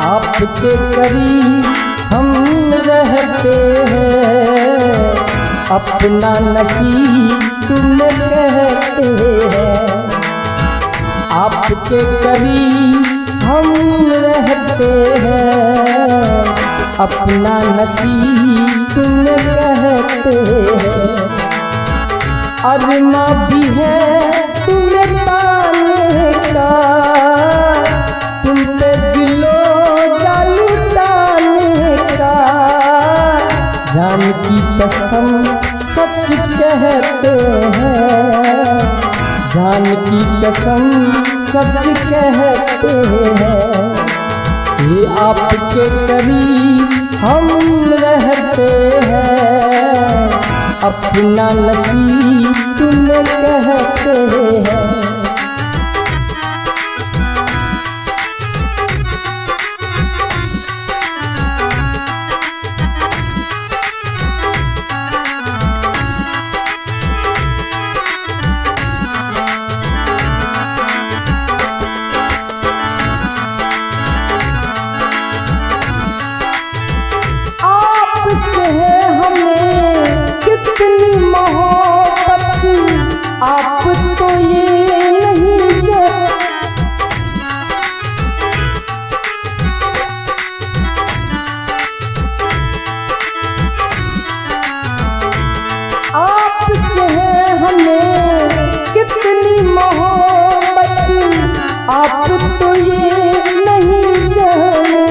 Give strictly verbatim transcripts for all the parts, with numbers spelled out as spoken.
आपके करीब हम रहते हैं, अपना नसीब तुम्हें कहते हैं। आपके करीब हम रहते हैं, अपना नसीब तुम्हें कहते हैं। अरमा भी है तुम्हें पाने का, तुम पे दिलो जालू डालने का। जान की कसम सच कहते हैं, जान की कसम सच कहते हैं। ये आपके करीब हम रहते हैं, अपना नसीब तुम्हें कहते हैं। आपसे हमें कितनी मोहब्बत, आप तो ये नहीं जानते। आपसे हमें कितनी मोहब्बत, आप तो ये नहीं जाने।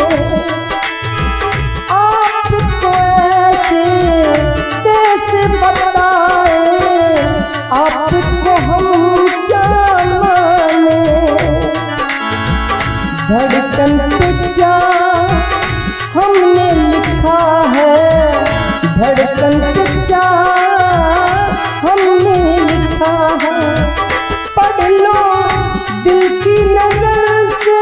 आपको हम क्या माने, धड़कन पे क्या हमने लिखा है, धड़कन पे क्या हमने लिखा है। पढ़ लो दिल की नजर से,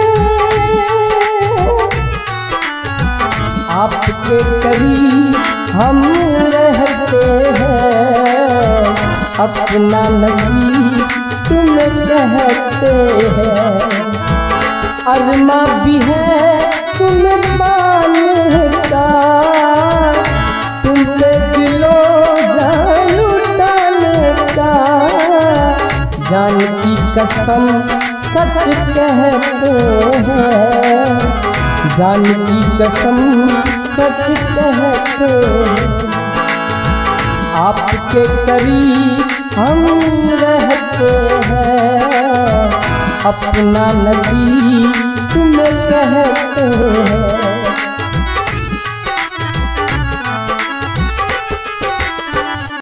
आपके करीब हम रहते हैं, अपना नसीब तुम्हें कहते हैं। अरमा भी है तुम्हें पाने का, तुम पे दिलो जान लुटाने का। जान की कसम सच कहते हैं, जान की कसम सच कहते हैं। आपके करीब हम रहते हैं, अपना नसीब तुम्हें कहते हैं।